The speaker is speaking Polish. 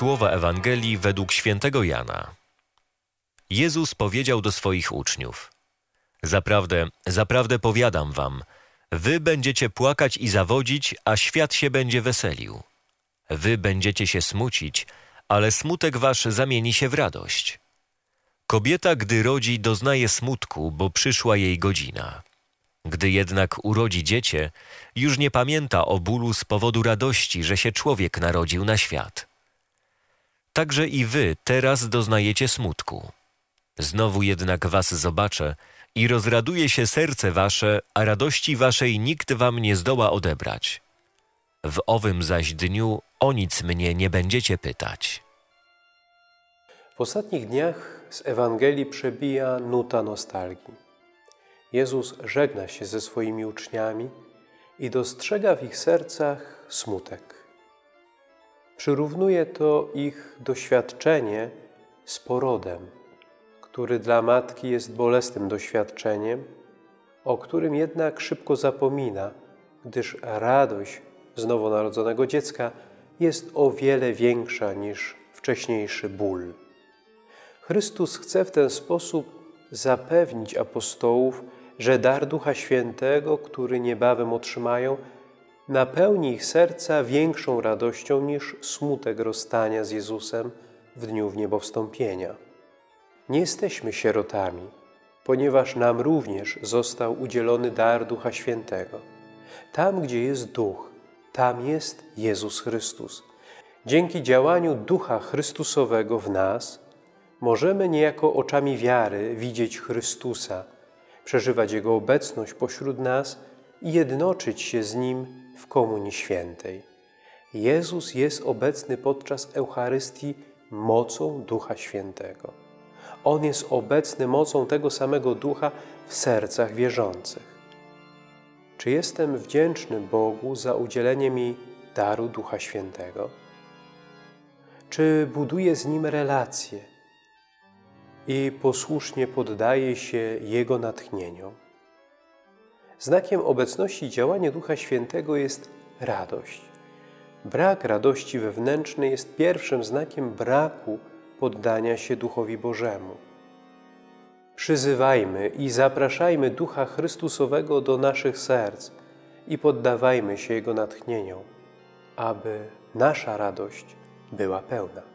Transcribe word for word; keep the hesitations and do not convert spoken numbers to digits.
Słowa Ewangelii według świętego Jana. Jezus powiedział do swoich uczniów: Zaprawdę, zaprawdę powiadam wam, wy będziecie płakać i zawodzić, a świat się będzie weselił. Wy będziecie się smucić, ale smutek wasz zamieni się w radość. Kobieta, gdy rodzi, doznaje smutku, bo przyszła jej godzina. Gdy jednak urodzi dziecię, już nie pamięta o bólu z powodu radości, że się człowiek narodził na świat. Także i wy teraz doznajecie smutku. Znowu jednak was zobaczę i rozraduje się serce wasze, a radości waszej nikt wam nie zdoła odebrać. W owym zaś dniu o nic mnie nie będziecie pytać. W ostatnich dniach z Ewangelii przebija nuta nostalgii. Jezus żegna się ze swoimi uczniami i dostrzega w ich sercach smutek. Przyrównuje to ich doświadczenie z porodem, który dla matki jest bolesnym doświadczeniem, o którym jednak szybko zapomina, gdyż radość z nowonarodzonego dziecka jest o wiele większa niż wcześniejszy ból. Chrystus chce w ten sposób zapewnić apostołów, że dar Ducha Świętego, który niebawem otrzymają, napełni ich serca większą radością niż smutek rozstania z Jezusem w dniu wniebowstąpienia. Nie jesteśmy sierotami, ponieważ nam również został udzielony dar Ducha Świętego. Tam, gdzie jest Duch, tam jest Jezus Chrystus. Dzięki działaniu Ducha Chrystusowego w nas możemy niejako oczami wiary widzieć Chrystusa, przeżywać Jego obecność pośród nas i jednoczyć się z Nim w Komunii Świętej. Jezus jest obecny podczas Eucharystii mocą Ducha Świętego. On jest obecny mocą tego samego Ducha w sercach wierzących. Czy jestem wdzięczny Bogu za udzielenie mi daru Ducha Świętego? Czy buduję z Nim relacje i posłusznie poddaję się Jego natchnieniom? Znakiem obecności i działania Ducha Świętego jest radość. Brak radości wewnętrznej jest pierwszym znakiem braku poddania się Duchowi Bożemu. Przyzywajmy i zapraszajmy Ducha Chrystusowego do naszych serc i poddawajmy się Jego natchnieniom, aby nasza radość była pełna.